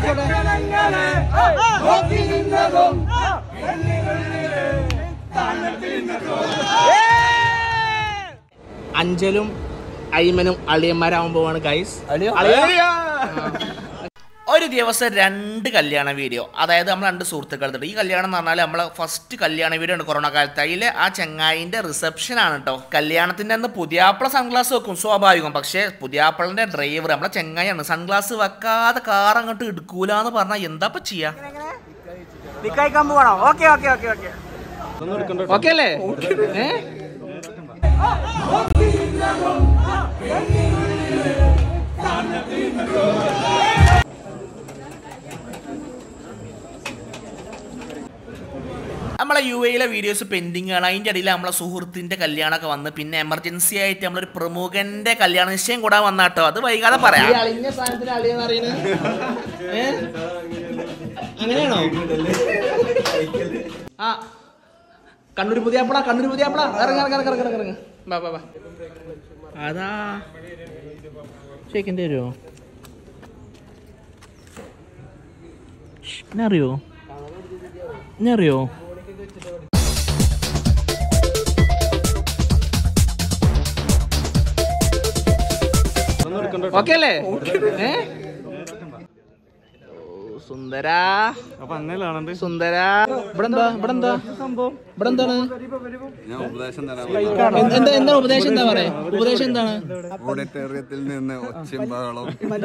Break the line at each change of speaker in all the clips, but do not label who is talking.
അഞ്ചലും അയ്മനും അളിയന്മാരാകുമ്പോഴാണ് guys. ഒരു ദിവസം 2 കല്യാണ വീഡിയോ, അതായത് നമ്മൾ 2 സുഹൃത്തുക്കളുണ്ട്. ഈ കല്യാണം എന്ന് പറഞ്ഞാൽ നമ്മളെ ഫസ്റ്റ് കല്യാണ വീഡിയോ ആണ് കൊറോണ കാലത്ത്. അതിൽ ആ ചങ്ങായിൻ്റെ റിസപ്ഷൻ ആണ് കേട്ടോ. കല്യാണത്തിൻ്റെ അന്ന് പുതിയാപ്പിള സൺഗ്ലാസ് വെക്കും, സ്വാഭാവികം. പക്ഷേ പുതിയാപ്പിളിൻ്റെ ഡ്രൈവർ നമ്മളെ ചങ്ങായിയാണ്. സൺഗ്ലാസ് വെക്കാതെ കാർ അങ്ങോട്ട് എടുക്കൂലെന്ന് പറഞ്ഞാൽ എന്താ ചെയ്യാ? ഓക്കെ അല്ലേ? നമ്മളെ UAE വീഡിയോസ് പെൻഡിങ് ആണ്. അതിൻ്റെ ഇടയിൽ നമ്മളെ സുഹൃത്തിൻ്റെ കല്യാണമൊക്കെ വന്ന് പിന്നെ എമർജൻസി ആയിട്ട് നമ്മളൊരു പ്രമുഖന്റെ കല്യാണ നിശ്ചയം കൂടാൻ വന്നാട്ടോ. അത് വൈകാതെ പറയാം. അങ്ങനെയാണോ? ആ കണ്ണൂർ പുതിയാപ്പള ഇറങ്ങ. അതാ ഷേക്കിൻ്റെ വരുമോ? എന്നെ അറിയോ? ഓക്കെ അല്ലേ? സുന്ദര സുന്ദര ഇവിടെ എന്താണ് ഉപദേശം? എന്താ പറയാ ഉപദേശം? എന്താണ്
ഓഡിറ്റോറിയത്തിൽ നിന്ന് ഒച്ചയും ബഹളവും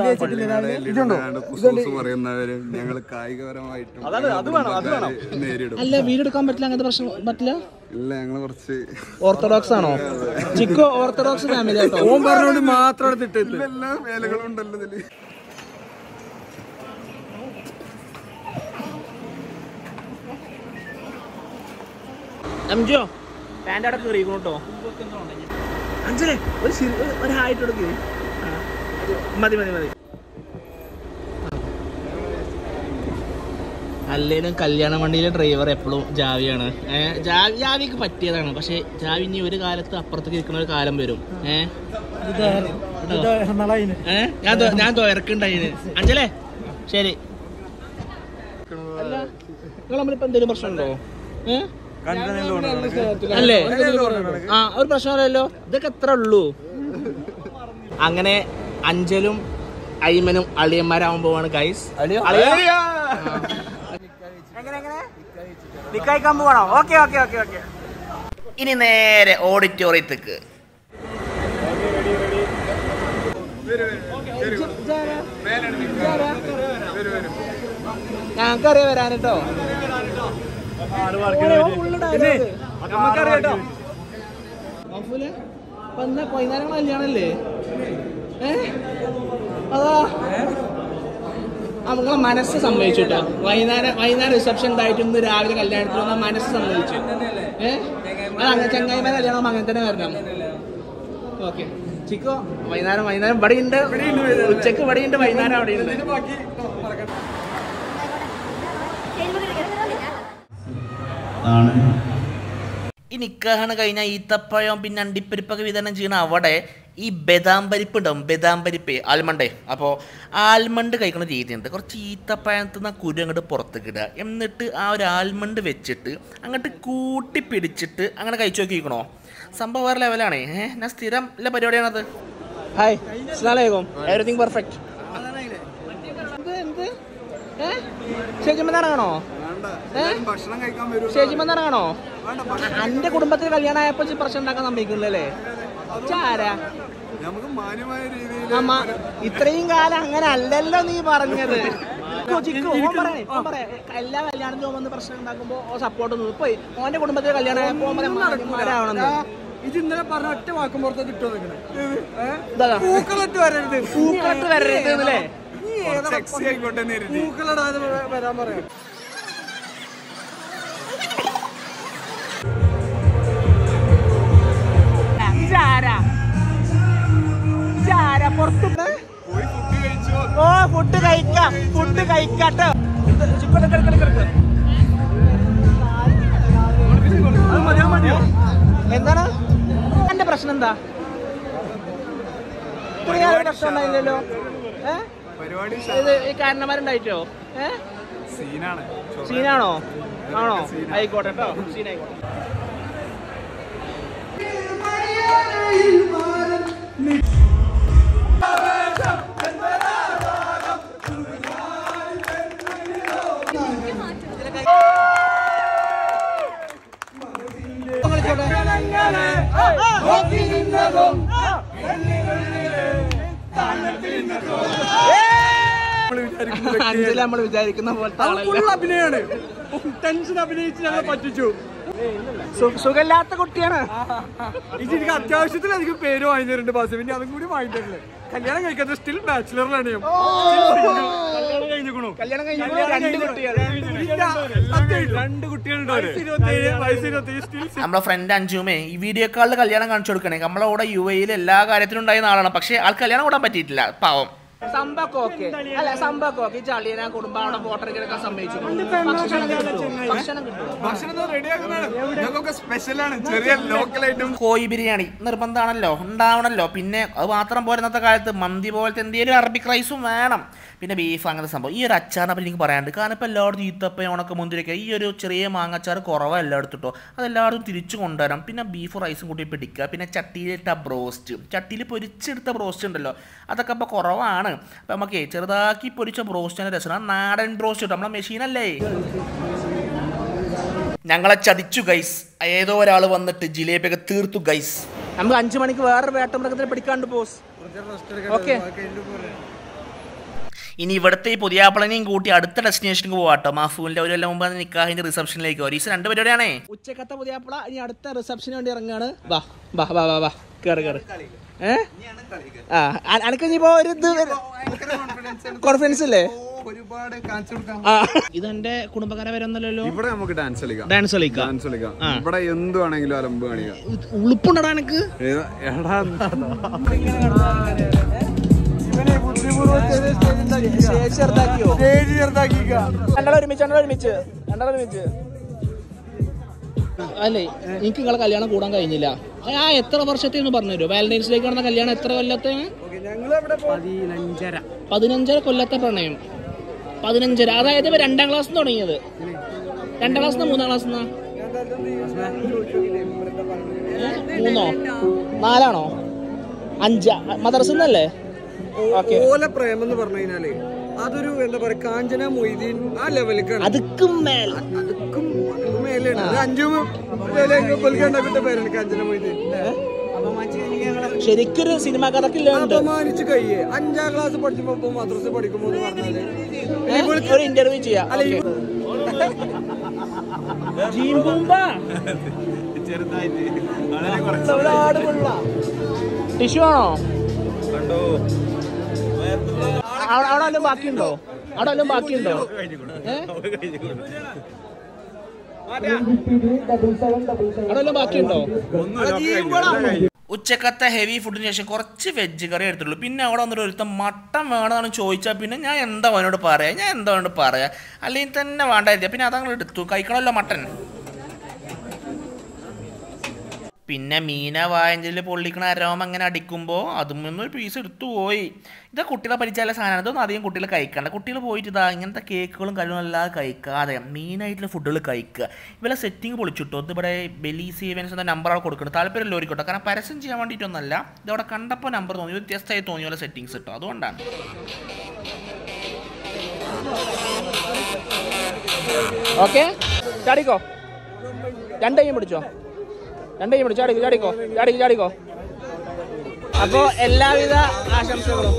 പറയുന്നവരും ഞങ്ങൾ കായികപരമായിട്ടും നേരിടും.
അല്ല, വീടെടുക്കാൻ പറ്റില്ല, അങ്ങനത്തെ പ്രശ്നം പറ്റില്ല.
ഇല്ല, ഞങ്ങള് കുറച്ച്
ഓർത്തഡോക്സ് ആണോ? ചിക്കോ ഓർത്തഡോക്സ് ഫാമിലി ആട്ടോ.
ഓൻ പറഞ്ഞോണ്ട് മാത്രം എല്ലാ വേലകളും ഉണ്ടല്ലോ ഇതില്.
അഞ്ചോ പാൻ്റെ അവിടെ കയറിയിരിക്കണം കേട്ടോ. അഞ്ചലേ ഒരു ഹായിട്ട് കൊടുക്ക്. മതി. അല്ലേലും കല്യാണ വണ്ടിയിലെ ഡ്രൈവർ എപ്പോഴും ജാവിയാണ്. ജാവിക്ക് പറ്റിയതാണ്. പക്ഷെ ജാവി ഇനി ഒരു കാലത്ത് അപ്പുറത്തേക്ക് ഇരിക്കുന്ന ഒരു കാലം വരും. ഞാൻ തുയർക്കുണ്ടായിന്. അഞ്ചലേ ശരി. അല്ല, നിങ്ങൾ നമ്മളിപ്പോ എന്തെങ്കിലും പ്രശ്നമുണ്ടോ? അല്ലേ? ആ, ഒരു പ്രശ്നമല്ലല്ലോ. ഇതൊക്കെ എത്ര ഉള്ളൂ. അങ്ങനെ അഞ്ചലും അയ്മനും അളിയന്മാരാകുമ്പോഴാണ് ഗൈസ്. ഇനി നേരെ ഓഡിറ്റോറിയത്തേക്ക്. ഞങ്ങൾക്കറിയാം വരാനട്ടോ. വൈകുന്നേരം കല്യാണല്ലേ? അതാ നമ്മളെ മനസ്സ് സമ്മതിച്ചു കേട്ടോ. വൈകുന്നേരം റിസപ്ഷൻ ഉണ്ടായിട്ട് ഇന്ന് രാവിലെ കല്യാണത്തിൽ വന്നാൽ മനസ്സ് സമ്മതിച്ചു. അത് അങ്ങനെ ചങ്ങായിമാരെ കല്യാണം അങ്ങനെ തന്നെ വരണം. ഓക്കെ ചിക്കോ, വൈകുന്നേരം ഇവിടെ ഉണ്ട്. ഉച്ചക്ക് ഇവിടെ ഉണ്ട്, വൈകുന്നേരം അവിടെ ഉണ്ട്. ഈ നിക്കാഹാണ് കഴിഞ്ഞാൽ ഈത്തപ്പഴം പിന്നെ അണ്ടിപ്പരിപ്പൊക്കെ വിതരണം ചെയ്യണം. അവിടെ ഈ ബദാം പരിപ്പ് ഉണ്ടാവും, ബദാം പരിപ്പ്, ആൽമണ്ടേ. അപ്പോൾ ആൽമണ്ട് കഴിക്കുന്ന രീതിയുണ്ട്. കുറച്ച് ഈത്തപ്പഴത്തിൽ നിന്ന് കുരു അങ്ങോട്ട് പുറത്തേക്ക് ഇടുക. എന്നിട്ട് ആ ഒരു ആൽമണ്ട് വെച്ചിട്ട് അങ്ങോട്ട് കൂട്ടി പിടിച്ചിട്ട് അങ്ങനെ കഴിച്ചു നോക്കിക്കണോ. സംഭവം വേറെ ലെവലാണ്. ഞാൻ സ്ഥിരം ഉള്ള പരിപാടിയാണത്. ഹായ്, അസ്സലാമു അലൈക്കും. Everything perfect. എന്ത് ഷേജിമെന്നാണോ? ഷേജിമെന്നാണോ? എന്റെ കുടുംബത്തിൽ കല്യാണം ആയപ്പോ പ്രശ്നം ഉണ്ടാക്കാൻ സമ്മതിക്കുന്നില്ലല്ലേ? ചാരാ ഇത്രയും കാലം അങ്ങനെ അല്ലല്ലോ നീ പറഞ്ഞത്. എല്ലാ കല്യാണത്തിനും വന്ന് പ്രശ്നം ഉണ്ടാക്കുമ്പോ സപ്പോർട്ട് പോയി. ഓന്റെ കുടുംബത്തിൽ കല്യാണം ആയപ്പോ
ഇത് ഇന്നലെ പറഞ്ഞ ഒറ്റ വാക്കും പുറത്ത് കിട്ടുമോ?
പൂക്കളിട്ട് വരരുത് അല്ലേ?
പൂക്കളിടാതെ വരാൻ പറയാം.
ഫുഡ് കഴിക്കാട്ടോ. എന്താണ് എന്റെ പ്രശ്നം? എന്താ പ്രശ്നം ഉണ്ടായില്ലല്ലോ? ഈ കാരണന്മാരുണ്ടായിട്ടോ? സീനാണോ? ആണോ? ആയിക്കോട്ടെ കേട്ടോ, സീനായിക്കോട്ടെ. നമ്മൾ വിചാരിക്കുന്ന പോലത്തെ അഭിനയാണ്. ടെൻഷൻ അഭിനയിച്ച് ഞങ്ങൾ പറ്റിച്ചു. സുഖമില്ലാത്ത കുട്ടിയാണ്.
എനിക്ക് അത്യാവശ്യത്തിലധികം പേര് വാങ്ങിച്ചിട്ടുണ്ട് ബസ്. പിന്നെ അതും കൂടി വാങ്ങിട്ടില്ലേ. കല്യാണം കഴിക്കാത്ത സ്റ്റിൽ ബാച്ചിലറിലാണ്.
നമ്മളെ ഫ്രണ്ട് അഞ്ചുമേ ഈ വീഡിയോ കോളിൽ കല്യാണം കാണിച്ചു കൊടുക്കണേ. നമ്മളെ കൂടെ UAE എല്ലാ കാര്യത്തിലും ഉണ്ടായിരുന്ന ആളാണ്. പക്ഷെ ആൾ കല്യാണം കൂടാൻ പറ്റിയിട്ടില്ല, പാവം. സംഭവമൊക്കെ അല്ല, സംഭവമൊക്കെ ചളിയെ കുടുംബം അവിടെ ഫോട്ടോ എടുക്കാൻ സമ്മതിച്ചു. കോഴി ബിരിയാണി നിർബന്ധമാണല്ലോ, ഉണ്ടാവണല്ലോ. പിന്നെ അത് മാത്രം പോരെ, ഇന്നത്തെ കാലത്ത് മന്തി പോലത്തെ എന്തെങ്കിലും അറബിക് റൈസും വേണം. പിന്നെ ബീഫ്, അങ്ങനത്തെ സംഭവം. ഈ ഒരു അച്ചാറിനെ പറ്റി എനിക്ക് പറയാനുണ്ട്. കാരണം ഇപ്പോൾ എല്ലായിടത്തും ഈത്തപ്പ, ഉണക്ക മുന്തിരിയൊക്കെ, ഈ ഒരു ചെറിയ മാങ്ങച്ചാറ് കുറവാണ് എല്ലായിടത്തും കേട്ടോ. അതെല്ലാവരും തിരിച്ചു കൊണ്ടുവരാം. പിന്നെ ബീഫ് റൈസും കൂട്ടി പിടിക്കുക. പിന്നെ ചട്ടിയിലിട്ട ബ്രോസ്റ്റ്, ചട്ടിയിൽ പൊരിച്ചെടുത്ത ബ്രോസ്റ്റ് ഉണ്ടല്ലോ, അതൊക്കെ ഇപ്പോൾ കുറവാണ്. അപ്പം നമുക്ക് ചെറുതാക്കി പൊരിച്ച ബ്രോസ്റ്റിൻ്റെ രസമാണ്. നാടൻ ബ്രോസ്റ്റ് കിട്ടും, നമ്മളെ മെഷീനല്ലേ. ഞങ്ങളെ ചതിച്ചു ഗൈസ്. ഏതോ ഒരാൾ വന്നിട്ട് ജിലേബിയൊക്കെ തീർത്തു ഗൈസ്. നമുക്ക് 5 മണിക്ക് വേറൊരു വേട്ടമൃഗത്തിനെ പിടിക്കാണ്ട് പോസ്. ഓക്കെ, ഇനി ഇവിടുത്തെ ഈ പുതിയാപ്പിളനെയും കൂട്ടി അടുത്ത ഡെസ്റ്റിനേഷനിലേക്ക് പോവാട്ടോ. മാഫൂലിന്റെ ഒരു കൊല്ലം മുമ്പ് നിക്കാഹിന്റെ റിസപ്ഷനിലേക്ക്. ഒരീസം 2 പരിപാടിയാണേ. ഉച്ചക്കത്തെ പുതിയാപ്പിള ഇനി അടുത്ത റിസപ്ഷന് വേണ്ടി ഇറങ്ങാണ്. വാ വാ വാ വാ വാ, കേറ് കേറ്. അനക്ക് ഇനിയിപ്പോ ഒരു കോൺഫിഡൻസ് ഇല്ലേ? ഇതെന്റെ കുടുംബക്കാരെ വരുന്നല്ലോ. ഇവിടെ നമുക്ക് ഡാൻസ് കളിക്കാം. ഇവിടെ എന്ത് വേണമെങ്കിലും അലമ്പ് കാണിക്കാം. ഉളുപ്പുണ്ടടാ എനിക്ക്. അല്ലേ, എനിക്ക് നിങ്ങളെ കല്യാണം കൂടാൻ കഴിഞ്ഞില്ല. ആ എത്ര വർഷത്തെ ഒന്ന് പറഞ്ഞു തരുമോ? വാലന്റൈൻസ് ഡേക്ക് നടന്ന കല്യാണം എത്ര കൊല്ലത്തെ? 15 കൊല്ലത്തെ പ്രണയം. 15, അതായത് 2ാം ക്ലാസ് തുടങ്ങിയത്. 2ാം ക്ലാസ് 3ാം ക്ലാസ് 3 4 5 മദ്രസന്നല്ലേ?
ഓല പ്രേമം എന്ന് പറഞ്ഞു കഴിഞ്ഞാല് അതൊരു എന്താ പറയാ, കാഞ്ചന മൊയ്തീൻ ആ ലെവലിലേക്കാണ്. അതുക്കും മേലെയാണ്. 5 പേരാണ് കാഞ്ചന മൊയ്തീൻ.
ശരിക്കൊരു സിനിമ കഥക്കില്ല.
അപമാനിച്ച് കഴിയേ 5ാം ക്ലാസ് പഠിക്കുമ്പോ മദ്രസ പഠിക്കുമ്പോ
ഒരു ഇന്റർവ്യൂ ചെയ്യാം. ടിഷ്യൂ ആണോ? അവിടെ വല്ലതും ബാക്കിയുണ്ടോ? അവിടെ വല്ലതും ബാക്കിയുണ്ടോ? അവിടെ വല്ലതും ബാക്കിയുണ്ടോ? ഉച്ചക്കത്തെ ഹെവി ഫുഡിന് ശേഷം കുറച്ച് വെജ് കറി എടുത്തുള്ളൂ. പിന്നെ അവിടെ വന്നിട്ട് ഒരുത്തം മട്ടൻ വേണമെന്ന് ചോദിച്ചാൽ പിന്നെ ഞാൻ എന്താ അവനോട് പറയാ, അല്ലെങ്കിൽ തന്നെ വേണ്ടായിരിക്കും. പിന്നെ അതങ്ങനെ എടുത്തു, കഴിക്കണമല്ലോ മട്ടൻ. പിന്നെ മീന വായഞ്ചിൽ പൊള്ളിക്കണ അരോമ അങ്ങനെ അടിക്കുമ്പോൾ അതും ഒരു പീസ് എടുത്തു പോയി. ഇത് കുട്ടികളെ പരിചയമുള്ള സാധനമാണ്. ഇതൊന്നും അധികം കുട്ടികൾ കഴിക്കാണ്ട്. കുട്ടികൾ പോയിട്ട് ഇതാ ഇങ്ങനത്തെ കേക്കുകളും കാര്യങ്ങളും അല്ലാതെ കഴിക്കാതെ മെയിനായിട്ടുള്ള ഫുഡുകൾ കഴിക്കുക. ഇവരെ സെറ്റിംഗ് പൊളിച്ചിട്ടോ. ഇതിവിടെ ബെലി സേവൻസ് എന്ന നമ്പർ അവിടെ കൊടുക്കണം. താല്പര്യം ഓരിക്കോട്ടോ. കാരണം പരസ്യം ചെയ്യാൻ വേണ്ടിയിട്ടൊന്നല്ല, ഇതവിടെ കണ്ടപ്പോൾ നമ്പർ തോന്നി, വ്യത്യസ്തമായി തോന്നിയ പോലെ സെറ്റിങ്സ് കിട്ടും, അതുകൊണ്ടാണ്. ഓക്കെ, ചാടിക്കോ. 2 കൈയും പിടിച്ചോ. ചാടിക്കോ. അപ്പോ എല്ലാവിധ ആശംസകളും.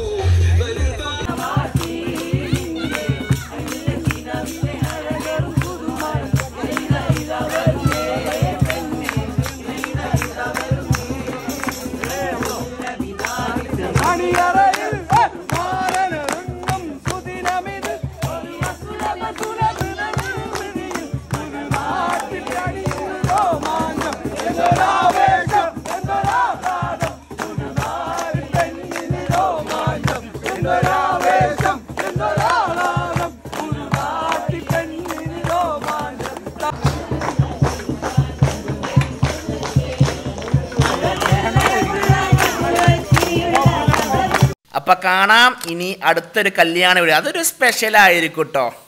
അപ്പം കാണാം ഇനി അടുത്തൊരു കല്യാണ വീഡിയോ, അതൊരു സ്പെഷ്യലായിരിക്കും കേട്ടോ.